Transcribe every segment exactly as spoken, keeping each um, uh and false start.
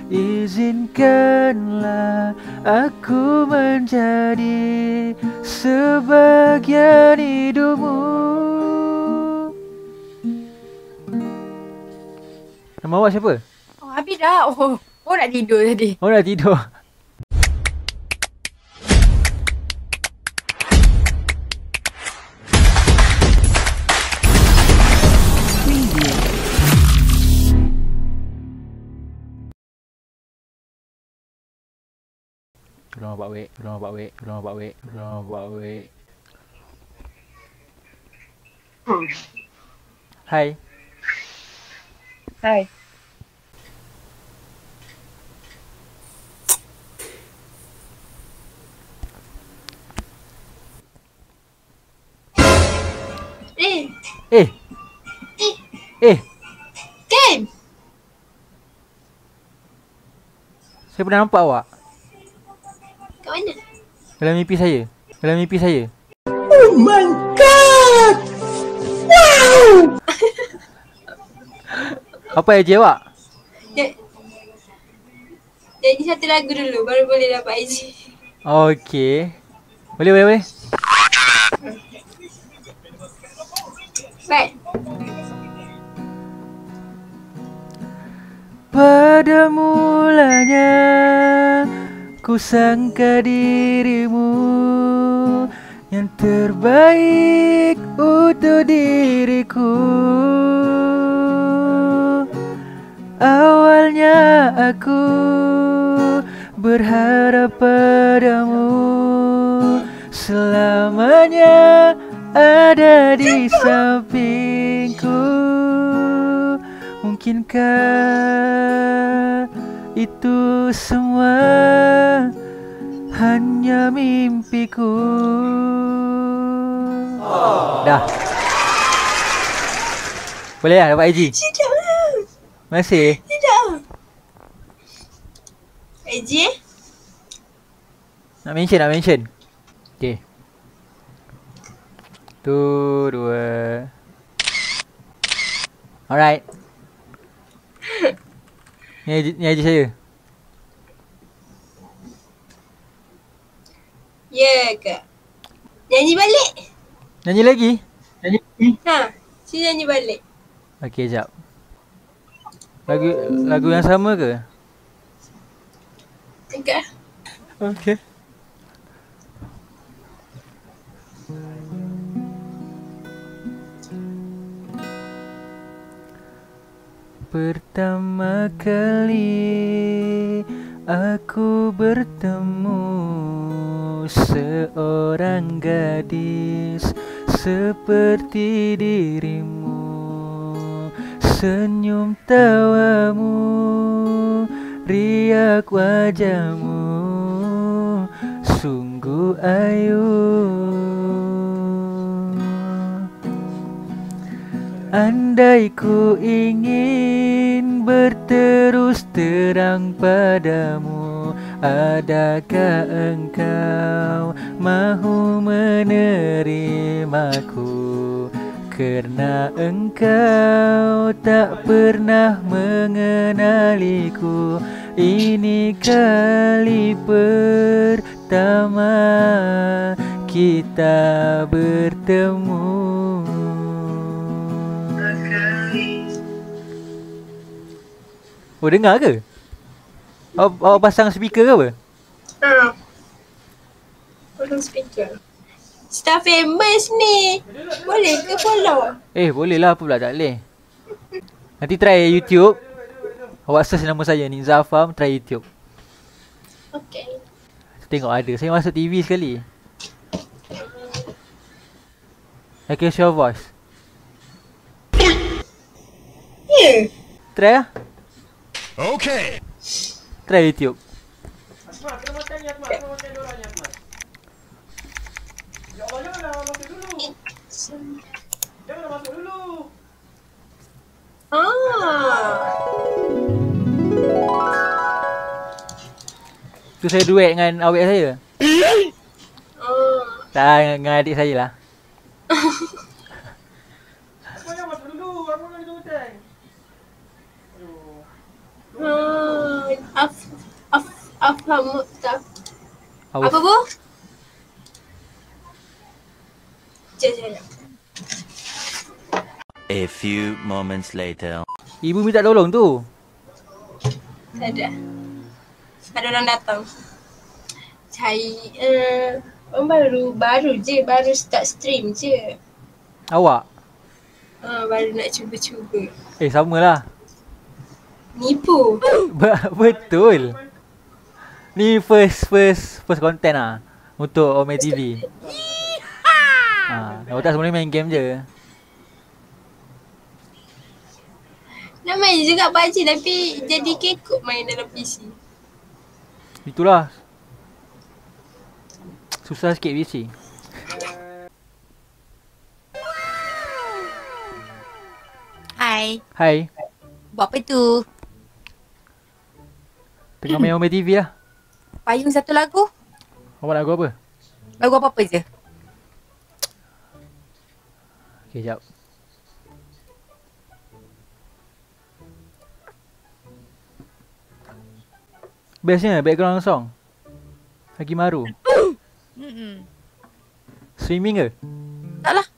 Izinkanlah aku menjadi sebagian hidupmu. Nama awak siapa? Oh, habis dah. Oh, oh nak tidur tadi. Oh, dah tidur. Tolong Pak Wek, tolong Pak Wek, tolong Pak Wek, tolong Pak Wek. Hai. Hai. Eh, Eh. Eh. Eh. Kan? Saya pernah nampak awak Kat mana? dalam mimpi saya. Dalam mimpi saya. Oh my god! Wow! Apa aja awak? Ja- Jadi satu lagu dulu baru boleh dapat I G. Okey. Boleh, boleh, boleh. Baik. Pada mulanya ku sangka dirimu yang terbaik untuk diriku. Awalnya aku berharap padamu selamanya ada di sampingku. Mungkinkah itu semua hanya mimpiku? Oh. Dah. Boleh lah dapat I G? Tidak. Masih? Tidak. I G eh? Nak mention, nak mention. Okay. Tu, dua. Alright. Ni, ni I G saya. Ya ke? Nyanyi balik. Nyanyi lagi? Ha, sini nyanyi balik. Okey, jap. Lagu lagu yang sama ke? Enggak. Okey. Pertama kali aku bertemu seorang gadis seperti dirimu. Senyum tawamu, riak wajahmu, sungguh ayu. Andai ku ingin berterus terang padamu, adakah engkau mahu menerimaku? Kerana engkau tak pernah mengenaliku. Ini kali pertama kita bertemu. Oh, dengar ke? Awak, awak pasang speaker ke apa? Ha. Tolong speaker. Star famous ni. Boleh ke follow? Eh, boleh lah, apa pula tak boleh. Nanti try YouTube. Awak search nama saya ni, Zafam, try YouTube. Okay. Tengok ada. Saya masuk T V sekali. I can show voice. Ya. Try lah. Okay. Try YouTube. Asma, kena makan ni Asma. Kena makan diorang ni Asma. Ya Allah, janganlah masuk dulu. Janganlah masuk dulu. Ah. Tu saya duet dengan awek saya. Oh. Tak, dengan adik saya lah. Asma, jangan masuk dulu. Asma nak hidup hutan. Aduh. Oh. Faham tak? Awak Apa bu? Sekejap, sekejap. A few moments later. ibu minta tolong tu. Tak ada. Ada orang datang. Cari, uh, orang baru, baru je, baru start stream je. Awak? Uh, baru nak cuba-cuba. Eh, samalah. Nipu. Be- betul. Ni first first first content ah untuk Ome T V. Ha, awak tak sebenarnya main game je. Nak main juga P U B G tapi jadi kekok main dalam P C. Itulah. Susah sikit P C. Hai. Hai, Buat apa tu? tengah main Ome T V lah. Payung satu lagu? Awak lagu apa? Lagu apa-apa je? Okay, jap. Bestnya background song Hakimaru. Hmm. Streaming ke? Tak lah.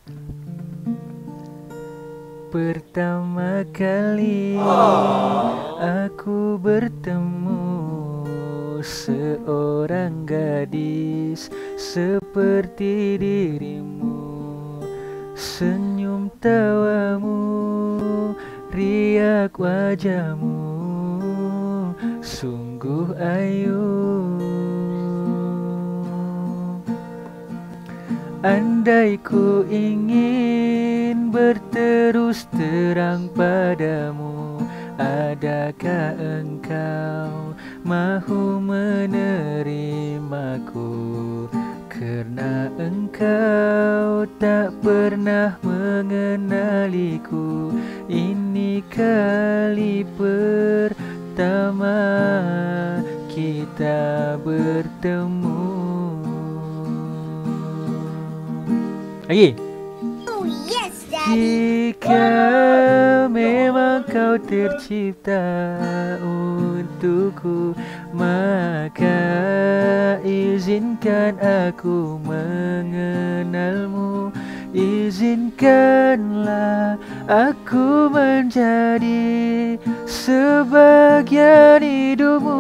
Pertama kali aku bertemu seorang gadis seperti dirimu, senyum tawamu, riak wajahmu, sungguh ayu. Andai ku ingin berterus terang padamu, adakah engkau mahu menerimaku? Kerana engkau tak pernah mengenaliku, ini kali pertama kita bertemu. Lagi? Jika memang kau tercipta untukku, maka izinkan aku mengenalmu. Izinkanlah aku menjadi sebagian hidupmu.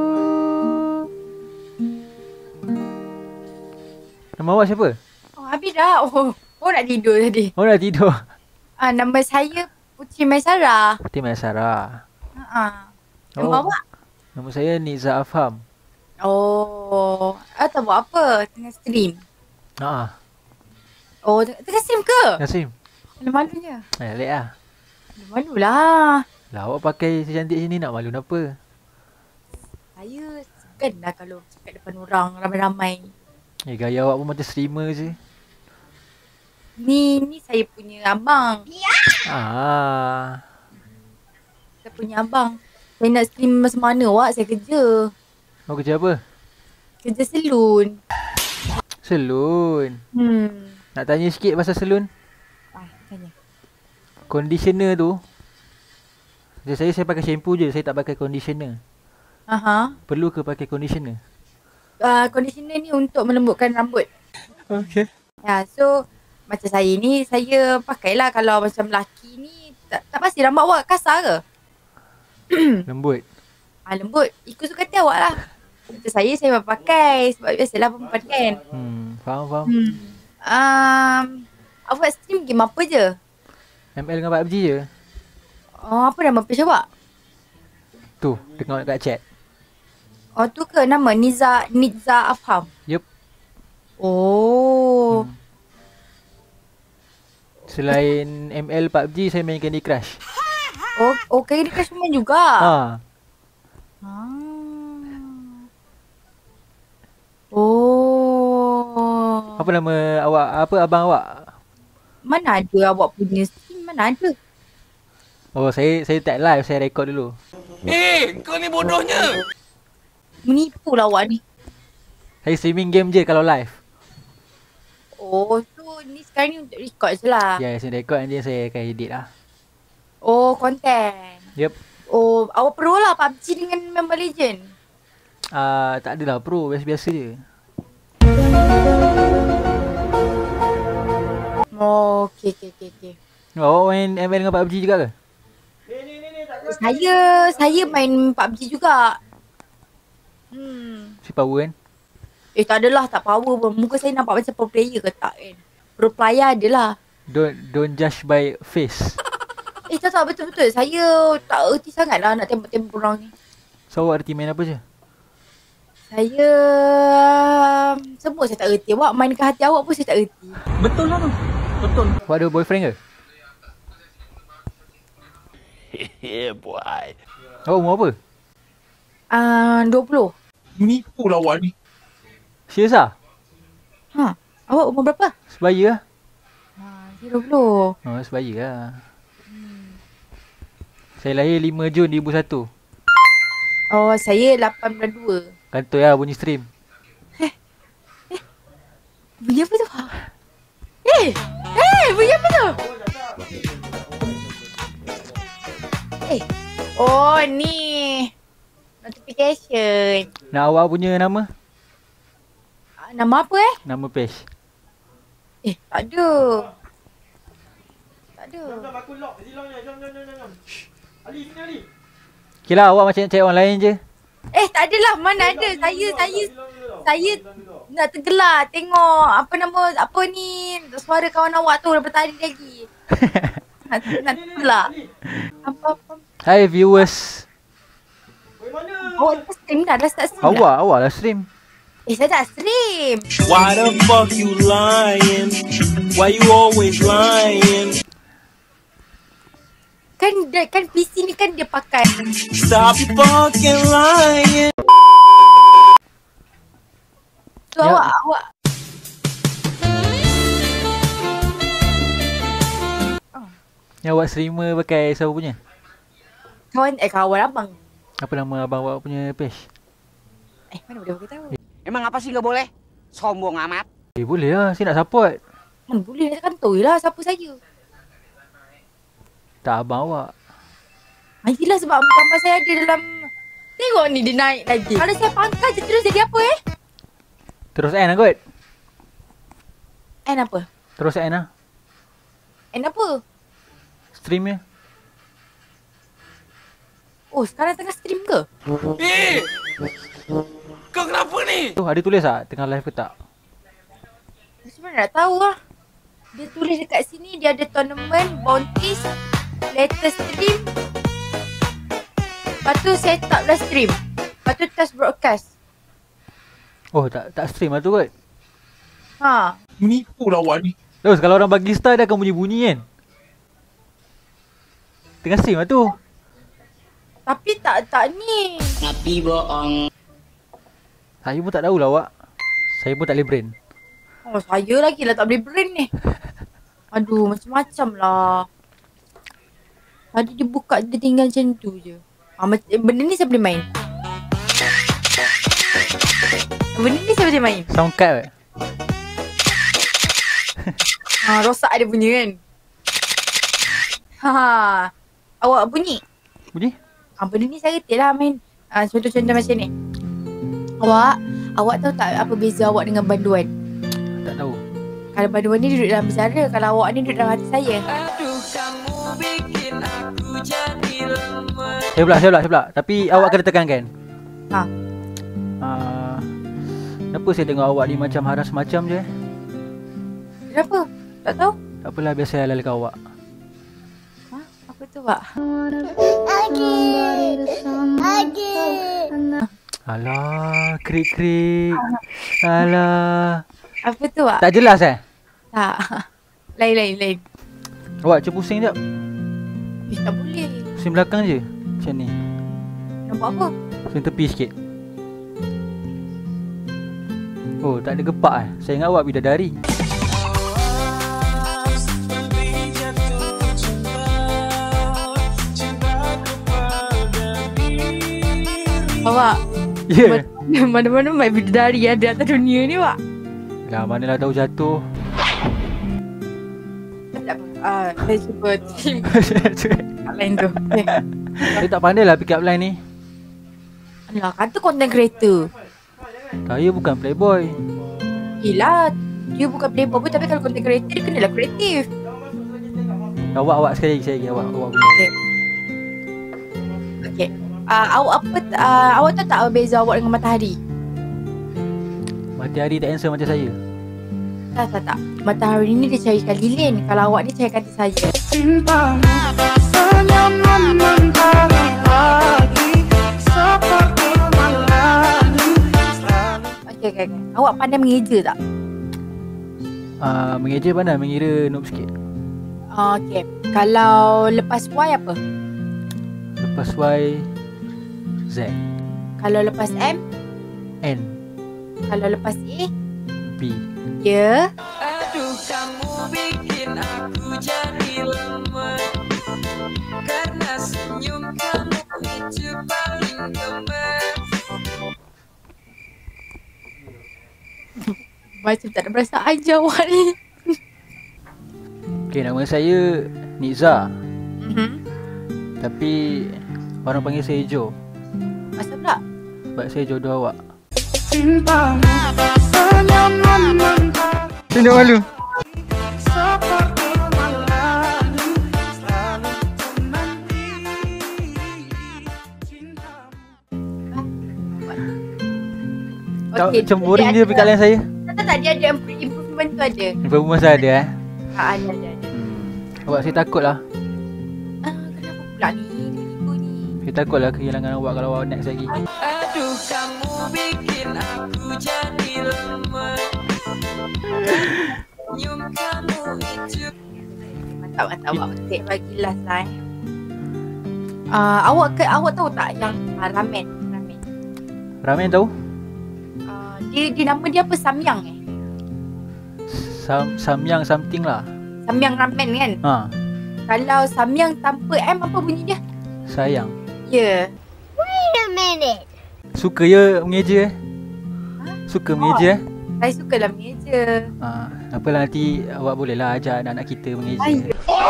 Nama awak siapa? Oh, habis dah. Oh, oh nak tidur tadi. Oh, dah tidur. Ah, nama saya Putri Maisara. Putih Maisara. Ha. Nama Oh. awak? Nama saya Niza Afham. Oh, ah, tak buat apa? Tengah stream. Haa. Oh, tengah, tengah stream ke? Nasim. Ada malunya. Eh, lek lah. Ada malu lah. Lah awak pakai secantik sini nak malu apa? Saya segan lah kalau cakap depan orang ramai-ramai. Eh, gaya awak pun macam streamer je. Ni, ni saya punya abang. Ah. Saya punya abang. Saya nak stream masa mana awak? Saya kerja. Awak kerja apa? Kerja salon. Salon. Hmm. Nak tanya sikit pasal salon. Ah, tanya. Conditioner tu. Macam saya, saya pakai shampoo je. Saya tak pakai conditioner. Aha. Perlu ke pakai conditioner? Uh, conditioner ni untuk melembutkan rambut. Okay. Ya, so macam saya ni, saya pakailah kalau macam lelaki ni, tak, tak pasti rambut awak kasar ke? Lembut. Ah, lembut. Ikut suka hati awak lah. Macam saya, saya memang pakai. Sebab biasalah perempuan kan. Hmm, faham, faham. Hmm. Um, awak stream game apa je? M L dengan P U B G je. Oh, apa nama page awak? Tu, tengok kat chat. Oh, tu ke nama? Niza, Niza Afham? Yup. Oh. Hmm. Selain M L P U B G, saya main Candy Crush. Oh, oh Candy Crush main juga? Ha. Ah. Oh. Apa nama awak? Apa abang awak? Mana ada awak punya stream? Mana ada? Oh, saya saya tak live, saya record dulu. Eh, kau ni bodohnya. Menipu lah awak ni. Saya streaming game je kalau live. Oh, so ni sekarang ni untuk record je lah. Ya, yeah, saya record nanti saya akan edit lah. Oh, konten. Yup. Oh, awak pro lah P U B G dengan Mobile Legend. Uh, tak adalah pro, biasa-biasa je. Oh, okey okey okey okey. Awak main M L dengan P U B G juga ke? Saya saya main P U B G juga. Hmm. Si power kan? Eh tak adalah, tak power pun. Muka saya nampak macam pro player ke tak kan? Pro player adalah. Don't don't judge by face. Eh tak tak betul-betul. Saya tak erti sangat lah nak tembak-tembak orang ni. So awak erti main apa je? Saya semua saya tak erti. Awak mainkan hati awak pun saya tak erti. Betul lah tu. Betul. Awak ada boyfriend ke? Yeah, boy. Awak umur apa? Ah, uh, dua puluh. Menipu lah awak ni. Serius lah? Ha, awak umur berapa? Sebaya lah. Ha, saya dua puluh. Oh, sebaya lah. Hmm. Saya lahir lima Jun dua ribu satu. Oh, saya lapan bulan dua. Kantoi lah bunyi stream. Bunyi apa tu? Eh! Eh! Bunyi apa tu? Eh! Oh, ni. Notification. Nak awak punya nama? Ah, nama apa eh? Nama page. Eh, tak ada. Tak ada. Okay lah, awak macam nak cari orang lain je. Eh, tak adalah. Mana ada. Saya, saya, saya nak tergelar tengok apa nama, apa ni, suara kawan awak tu daripada tadi lagi. Nak, nak tergelar. Apa-apa. Hai viewers. Awak dah stream dah? Dah start stream dah? Awak, awak lah stream. Eh, saya tak stream. Why the fuck you lying? Why you always lying? Kan dia, kan P C ni kan dia pakai. Stop fucking lying. So Ya. awak, awak. Yang awak streamer pakai siapa punya? Kawan, eh kawan abang. Apa nama abang awak punya page? Eh, mana boleh aku tahu? Emang apa sih gak boleh? Sombong amat. Eh boleh lah, saya nak support. Mana boleh, nak kantoi lah siapa saya. Tak abang awak. Ah, yelah sebab gambar saya ada dalam. Tengok ni dia naik lagi. Kalau saya pangkat je terus jadi apa eh? Terus end lah kot. N apa? Terus end lah. N apa? Streamnya. Oh, sekarang tengah stream ke? Eh! Kau kenapa ni? Tu ada tulis tak tengah live ke tak? Macam mana nak tahu lah. Dia tulis dekat sini dia ada tournament, bounties, latest stream. Lepas tu set up dah stream. Lepas tu test broadcast. Oh tak tak stream lah tu kot. Ha. Menipu lah awak ni. Terus kalau orang bagi star dia akan bunyi-bunyi kan. Tengah stream lah tu. Tapi tak tak ni. Tapi bohong. Saya pun tak tahulah awak. Saya pun tak boleh brand. Oh, saya lagi lah tak boleh brand ni. Aduh, macam-macam lah. Tadi dia buka, dia tinggal macam tu je. Ha, benda ni saya boleh main. Benda ni saya boleh main. Sound card kot. Ha, rosak dia punya kan. Ha, awak bunyi. Bunyi? Ha, benda ni saya reti lah main. Ha, contoh-contoh macam ni. Awak, awak tahu tak apa beza awak dengan banduan? Tak tahu. Kalau banduan ni duduk dalam bicara, kalau awak ni duduk dalam hati saya. Aduh, kamu bikin aku jadi lemah. Saya pula, saya pula, saya pula. Tapi awak kena tekankan. Ha. Uh, kenapa saya tengok awak ni macam haras macam je? Kenapa? Tak tahu? Tak apalah, biasa ala dekat awak. Ha? Apa tu, Pak? Alah, krik-krik. Alah. Apa tu, Pak? Tak jelas eh? Tak. Lain, lain, lain. Awak cuba pusing sekejap. Eh, tak boleh. Pusing belakang je. Macam ni. Nampak apa? Pusing tepi sikit. Oh, tak ada gepak eh. Saya ingat awak bidadari. Awak. Ya. Yeah. Mana-mana main bidadari ada atas dunia ni, Pak. Lah, manalah tahu jatuh. Tak apa. Ah, saya cuba team kat lain tu. Okay. Saya tak pandai lah pick up line ni. Alah, kata content creator. Saya bukan playboy. Yelah, dia bukan playboy pun, tapi kalau content creator dia kenalah kreatif. Awak awak sekali lagi saya lagi awak awak boleh. Okay. Okay. Uh, awak apa uh, awak tahu tak apa beza awak dengan matahari? Matahari tak handsome macam saya. Tak tak tak. Matahari ni dia carikan lilin. Kalau awak ni carikan hati saya. Cintamu senyum mentari lagi seperti malam. Okay, okay, okay. Awak pandai mengeja tak? Uh, mengeja pandai, mengira noob sikit. Uh, okay. Kalau lepas Y apa? Lepas Y Z. Kalau lepas M? N. Kalau lepas A? B. Ya. Aduh kamu bikin aku jadi lemah, karena senyum kamu itu paling gemes. Macam tak ada perasaan je awak ni. Okay, nama saya Niza. Mm-hmm. Tapi orang panggil saya Jo. Masa pula? Sebab saya jodoh awak. Cintamu senyum mentari Tunduk malu. seperti malam. Selalu menanti cintamu. Tak Okay, macam boring je perkalaan saya. Tak tak tak, dia ada improvement tu ada. Info masa ada eh. Ha, ada ada ada. Hmm. Awak saya takut lah. Ah, kenapa pula ni? Tiba-tiba ni. Saya takut lah kehilangan awak kalau awak next lagi. Aduh kamu bikin aku jadi lemah, senyum kamu itu. Mantap mantap awak petik bagi last lah eh. Uh, awak ke awak tahu tak yang uh, ramen ramen. Ramen tahu? Uh, dia dia nama dia apa, Samyang eh? Sam Samyang something lah. Samyang ramen kan? Ha, Kalau Samyang tanpa M apa bunyi dia? sayang. Ya. Yeah. Suka ya mengeja eh? Suka mengeja eh? Saya suka lah mengeja. Ha, apalah nanti awak boleh lah ajar anak-anak kita mengeja. Ay.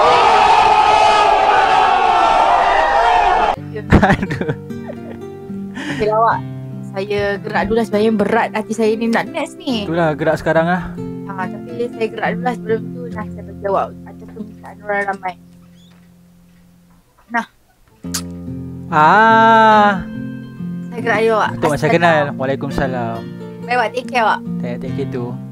Aduh. Okay lah awak. Saya gerak dulu lah sebenarnya berat hati saya ni nak next ni. Itulah gerak sekarang lah. Ha, tapi saya gerak dulu lah sebelum tu nak saya bagi awak atas permintaan orang ramai. Nah, Ah, saya gerak dulu awak. tu macam kenal. Waalaikumsalam. Baik awak, take care awak. Tak tak gitu.